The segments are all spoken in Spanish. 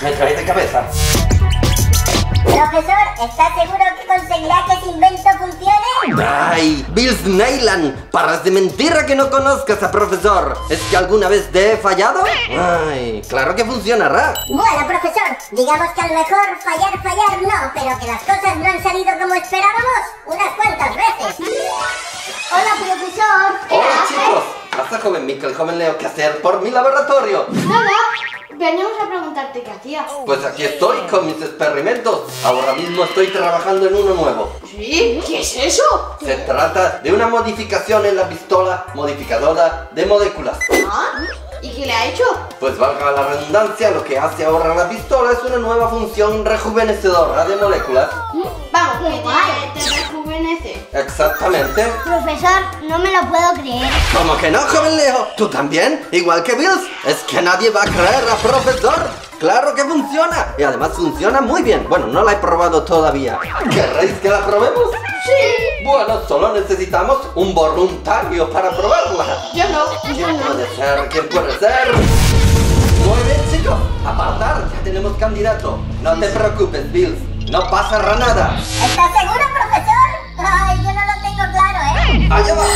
me trae de cabeza. Profesor, ¿estás seguro que conseguirá que ese invento funcione? ¡Ay! ¡Bills Neyland! ¡Paras de mentira que no conozcas a profesor! ¿Es que alguna vez te he fallado? ¡Ay! ¡Claro que funcionará! Bueno, profesor, digamos que a lo mejor fallar no, pero que las cosas no han salido como esperábamos unas cuantas veces. Hola, profesor. ¡Hola, chicos! Hasta joven Mikkel, joven Leo, ¿qué hacer por mi laboratorio? Nada, veníamos a preguntarte qué hacías. Pues aquí estoy con mis experimentos. Ahora mismo estoy trabajando en uno nuevo. ¿Sí? ¿Qué es eso? Se trata de una modificación en la pistola modificadora de moléculas. ¿Ah? ¿Y qué le ha hecho? Pues valga la redundancia, lo que hace ahora la pistola es una nueva función rejuvenecedora de moléculas. Vamos, que te rejuvenece. Exactamente. Profesor, no me lo puedo creer. ¿Cómo que no, joven Leo? ¿Tú también? Igual que Bills. Es que nadie va a creer a profesor. ¡Claro que funciona! Y además funciona muy bien. Bueno, no la he probado todavía. ¿Querréis que la probemos? Sí. Bueno, solo necesitamos un voluntario para probarla. Yo no. ¿Quién puede ser? ¿Quién puede ser? Muy bien, chicos. Apartar, ya tenemos candidato. No te preocupes, Bills. No pasará nada. ¿Estás seguro, profesor? Ay, yo no lo tengo claro, ¿eh? ¡Allá va!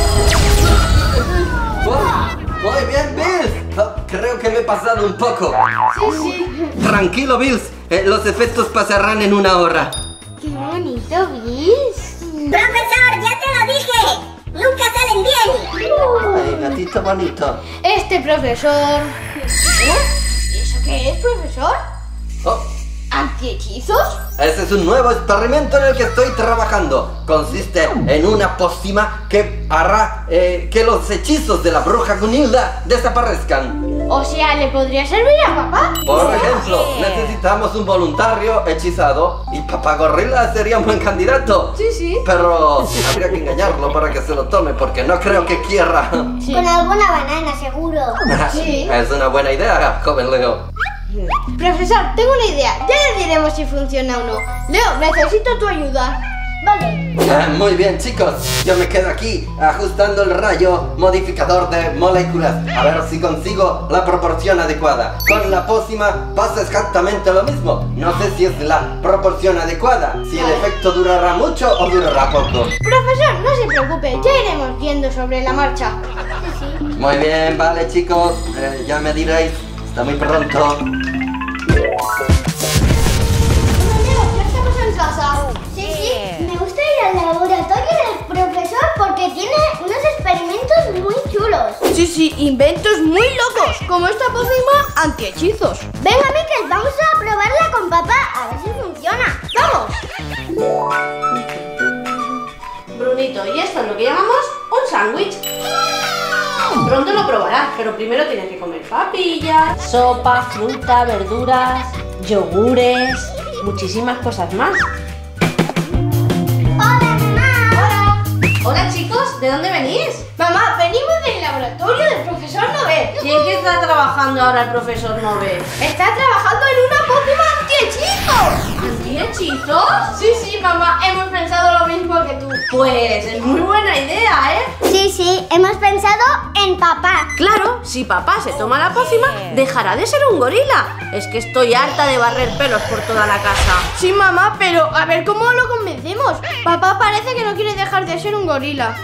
Muy bien, Bills. Oh, creo que me he pasado un poco. Sí. Tranquilo, Bills. Los efectos pasarán en una hora. Qué bonito, ¿vis? Profesor, ya te lo dije. Nunca salen bien. Ay, gatito bonito. Este profesor... ¿Y eso qué es, profesor? Oh, ¿Antihechizos? ese es un nuevo experimento en el que estoy trabajando. Consiste en una pócima que hará que los hechizos de la bruja Gunilda desaparezcan. O sea, ¿le podría servir a papá? Por ejemplo, necesitamos un voluntario hechizado y Papá Gorila sería un buen candidato. Sí. Pero habría que engañarlo para que se lo tome porque no creo que quiera. Sí. Con alguna banana, seguro. Sí. Es una buena idea, joven Leo. Profesor, tengo una idea. Ya le diremos si funciona o no. Leo, necesito tu ayuda. Vale. Muy bien, chicos. Yo me quedo aquí ajustando el rayo modificador de moléculas. A ver si consigo la proporción adecuada. Con la pócima pasa exactamente lo mismo. No sé si es la proporción adecuada. Si el efecto durará mucho o durará poco. Profesor, no se preocupe. Ya iremos viendo sobre la marcha. Muy bien, vale, chicos. Ya me diréis. Está muy pronto. Leo, ya estamos en casa. Sí. Me gusta ir al laboratorio del profesor porque tiene unos experimentos muy chulos. Sí, inventos muy locos, como esta pócima antihechizos. Venga, Mikkel, vamos a probarla con papá a ver si funciona. ¡Vamos! Brunito, y esto es lo que llamamos un sándwich. Pronto lo probarás, pero primero tienes que comer papillas, sopa, fruta, verduras, yogures, muchísimas cosas más. Hola, mamá. Hola chicos, ¿de dónde venís? Mamá, venimos del laboratorio del profesor Nobel. ¿Y en qué está trabajando ahora el profesor Nobel? Está trabajando en una pócima antihechizos. ¿Antihechizos? Sí, mamá, hemos pensado lo mismo que tú. Pues es muy buena idea, ¿eh? Sí, hemos pensado en papá. Claro, si papá se toma la pócima, dejará de ser un gorila. Es que estoy harta de barrer pelos por toda la casa. Sí, mamá, pero a ver cómo lo convencemos. Papá parece que no quiere dejar de ser un gorila.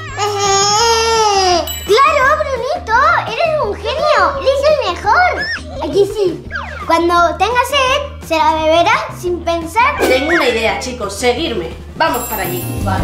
¡Claro, Brunito! ¡Eres un genio! ¡Eres el mejor! Aquí sí. Cuando tenga sed, se la beberá sin pensar. Tengo una idea, chicos, seguirme. Vamos para allí. Vale.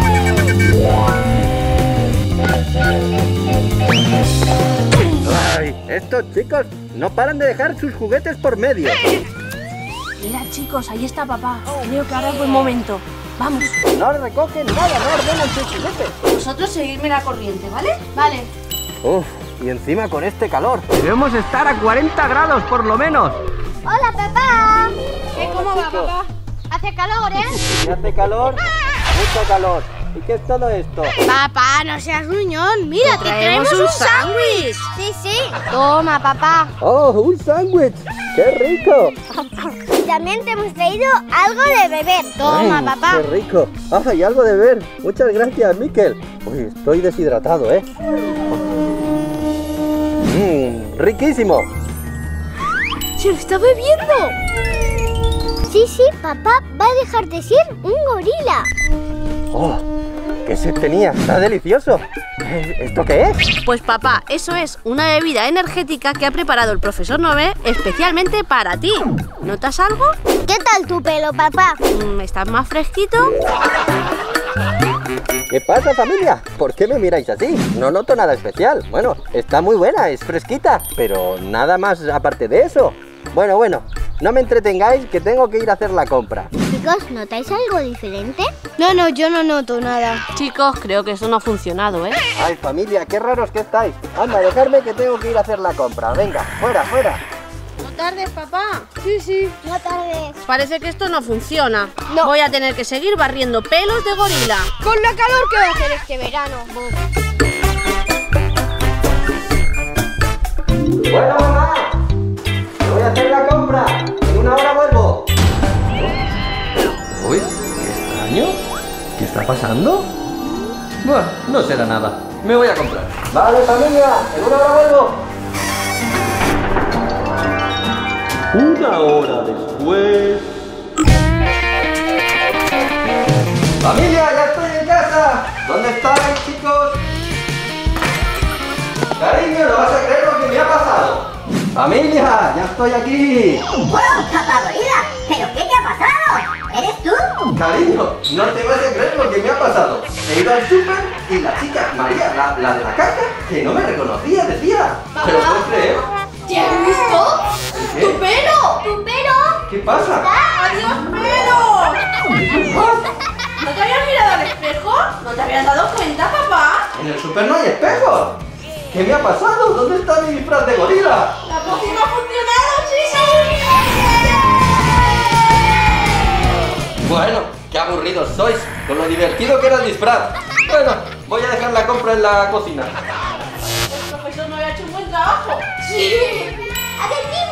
Ay, estos chicos no paran de dejar sus juguetes por medio. Mira, chicos, ahí está papá. Creo que ahora es buen momento. Vamos. No recogen nada, no ordenan sus juguetes. Vosotros seguidme la corriente, ¿vale? Vale. Uf, y encima con este calor. Debemos estar a 40 grados por lo menos. ¡Hola, papá! ¿Cómo va, papá? Hace calor, ¿eh? ¿Y hace calor? Mucho calor. ¿Y qué es todo esto? Papá, no seas gruñón. Mira, te traemos un sándwich. Sí. Toma, papá. ¡Oh, un sándwich! ¡Qué rico! Y también te hemos traído algo de beber. Toma, papá. ¡Qué rico! ¡Ah, y algo de beber! Muchas gracias, Mikkel. Uy, estoy deshidratado, ¿eh? ¡Riquísimo! ¡Se lo está bebiendo! Sí, papá va a dejar de ser un gorila. ¡Oh! ¡Qué sed tenía! ¡Está delicioso! ¿Esto qué es? Pues papá, eso es una bebida energética que ha preparado el profesor Nové especialmente para ti. ¿Notas algo? ¿Qué tal tu pelo, papá? ¿Estás más fresquito? ¿Qué pasa, familia? ¿Por qué me miráis así? No noto nada especial. Bueno, está muy buena, es fresquita, pero nada más aparte de eso. Bueno, no me entretengáis que tengo que ir a hacer la compra. Chicos, ¿notáis algo diferente? No, yo no noto nada. Chicos, creo que eso no ha funcionado, ¿eh? Ay, familia, qué raros que estáis. Anda, dejadme que tengo que ir a hacer la compra. Venga, fuera. ¿No tardes, papá? Sí, no tardes. Parece que esto no funciona. No. Voy a tener que seguir barriendo pelos de gorila. Con la calor que va a hacer este verano. Bueno, mamá, voy a hacer la compra. En una hora vuelvo. Uy, qué extraño. ¿Qué está pasando? Bueno, no será nada. Me voy a comprar. Vale, familia, en una hora vuelvo. Una hora después... Familia, ya estoy en casa. ¿Dónde estáis, chicos? Cariño, no vas a creer lo que me ha pasado. Familia, ya estoy aquí. ¡Wow, papá gorila! ¿Pero qué te ha pasado? ¿Eres tú? Cariño, no te vas a creer lo que me ha pasado. He ido al súper y la chica, María, la de la caja, que no me reconocía, decía. ¿Pero puedes creer? ¿Te has visto? ¿Qué? ¡Tu pelo! ¡Tu pelo! ¿Qué pasa? ¡Adiós, pelo! ¿No te habías mirado al espejo? ¿No te habías dado cuenta, papá? En el súper no hay espejos. ¿Qué me ha pasado? ¿Dónde está mi disfraz de gorila? ¡La pócima ha funcionado, chicos! Bueno, qué aburridos sois, con lo divertido que era el disfraz. Bueno, voy a dejar la compra en la cocina. El profesor no había hecho un buen trabajo. ¡Sí! ¡A ver,